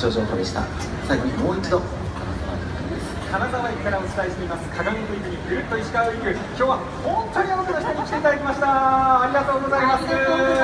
象情報でした。最後にもう一度金沢駅からお伝えしています鏡の池にぐるっと石川ウィーク、今日は本当に多くの人に来ていただきました。ありがとうございます。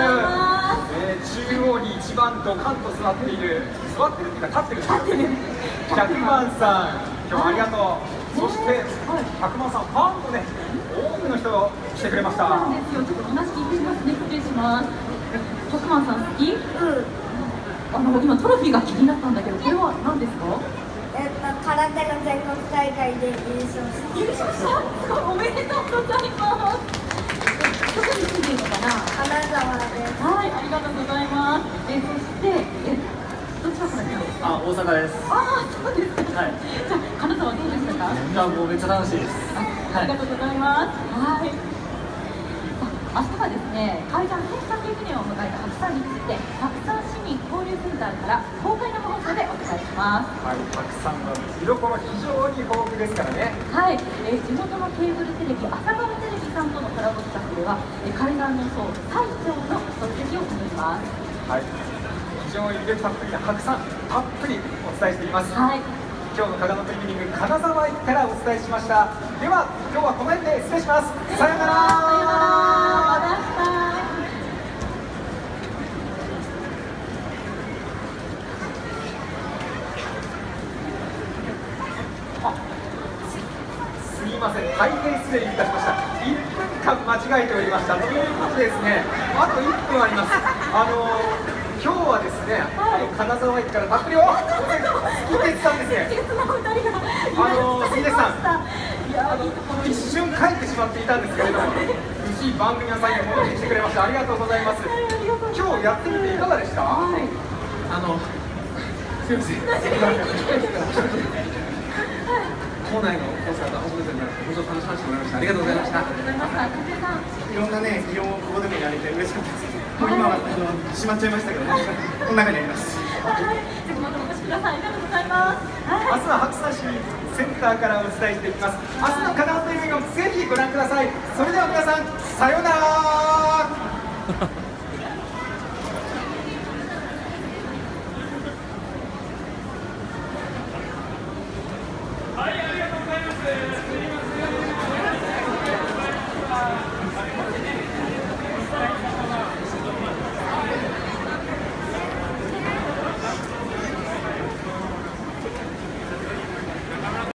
中央に一番ドカンと座っているっていうか立ってる100万さん、今日はありがとう。そして100万さんファンもね、多くの人来てくれました。 そうなんですよ。ちょっと話聞いてみますね。失礼します。100万さん好き？今トロフィーが気になったんだけど、これは何ですか？ 空手の全国大会で優勝した。 おめでとうございます。どこに住んでるのかな？ 金沢です。 はい、ありがとうございます。そしてどちらから来たんですか？ 大阪です。 そうですか。 はい。 じゃあ金沢どうでしたか？ いや、もうめっちゃ楽しいです。 ありがとうございます。はい。明日はですね、開山1300年を迎えた白山について、白山市民交流センターから公開生放送でお伝えします。 はい、白山の見どころ非常に豊富ですからね。 はい、地元のケーブルテレビ、朝顔テレビさんとのコラボ企画では、開山の僧最長の足跡をたどります。 はい、非常に魅力たっぷりな白山、たっぷりお伝えしています。 はい。 今日の鏡のトリミング、金沢駅からお伝えしました。では今日はこの辺で失礼します。さようなら。 また明日。 すみません、大変失礼いたしました。1分間間違えておりました。ということでですね、あと1分あります。今日はですね、金沢駅からたっぷり杉鉄さんですね。杉鉄さん、一瞬帰ってしまっていたんですけれども、無事番組の最後に戻ってきてくれました。ありがとうございます。今日やってみていかがでした？すみません。校内のコンサート初めてになって本当楽しませてもらいました。ありがとうございました。 いろんなね、議論をここでもやれて嬉しかったです。もう今はしまっちゃいましたけど、この中にあります。 はい、ぜひまたお越しください。ありがとうございます。 明日は白山市センターからお伝えしていきます。明日の金沢テレビをぜひご覧ください。それでは皆さん、さようなら。